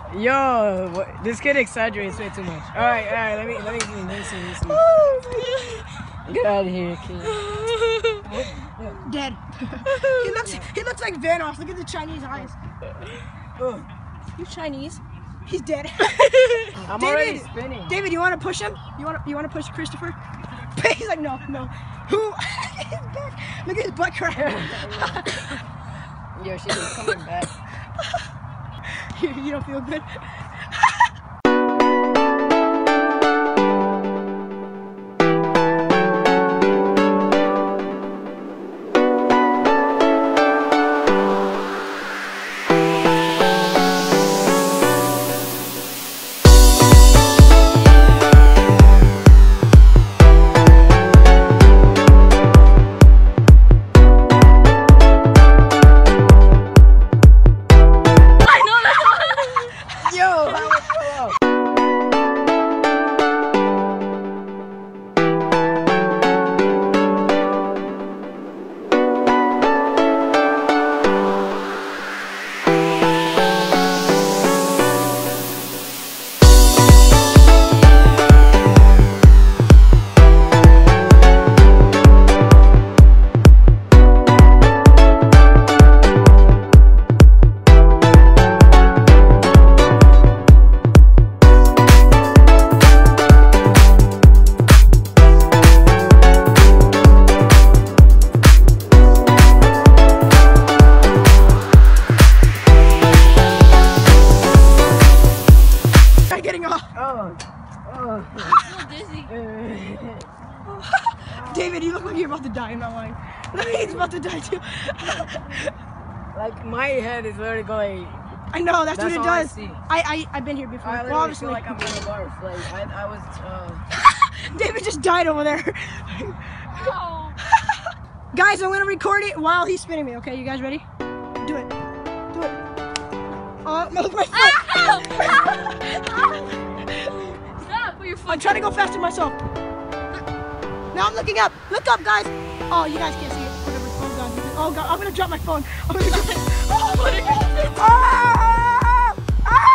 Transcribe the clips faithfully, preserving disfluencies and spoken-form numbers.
Yo, what, this kid exaggerates way too much. All right, all right. Let me, let me see, let me see, let me see. Get out of here, kid. Dead. he looks, he looks like Vanoss. Look at the Chinese eyes. Oh. He's Chinese. He's dead. I'm David, already spinning. David, you want to push him? You want to, you want to push Christopher? He's like, no, no. Who? His back. Look at his butt crack. Yo, she's coming back. you, you don't feel good? Getting off. Oh, oh. I'm dizzy. David, you look like you're about to die. I'm not lying. Look, he's about to die too. Like my head is literally going. I know that's, That's what it all I does. see. I, I I've been here before. I Well, literally obviously. feel like I'm gonna barf. Like I, I was. Uh... David just died over there. Oh. Guys, I'm gonna record it while he's spinning me. Okay, you guys ready? Do it. Do it. Oh, no, look at my foot. Stop! Put your foot. I'm trying to go faster myself. Now I'm looking up. Look up, guys. Oh, you guys can't see it. Whatever. Oh god. Oh god. I'm gonna drop my phone. I'm gonna drop it. Oh, oh, oh,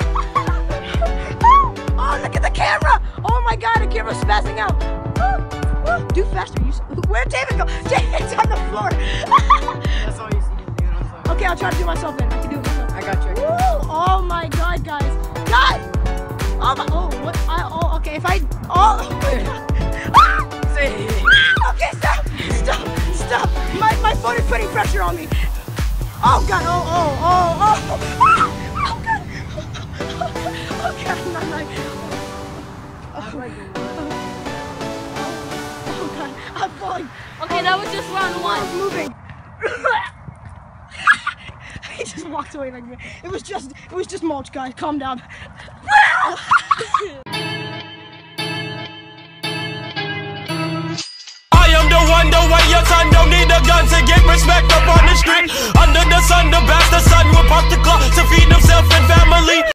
oh, look at the camera. Oh my god, the camera's spazzing out. Oh, oh, do faster. You, where'd David go? David's on the floor. That's all you see, dude. I'm sorry. Okay, I'll try to do myself then. I can do it myself. I got you. Woo! Oh my god, guys. Guys! Oh my, oh, what, I, oh, okay, if I, oh, oh my god. Ah! Okay, stop, stop, stop. My, my phone is putting pressure on me. Oh god, oh, oh, oh, oh. Ah! Oh god. Oh god, I'm not like, oh, oh god, I'm falling. Okay, that was just round one. I'm moving. He just walked away like me. It was just, it was just mulch, guys. Calm down. I am the one, the way your son don't need a gun to get respect up on the street. Under the sun, the bastard son will pop the clock to feed himself and family.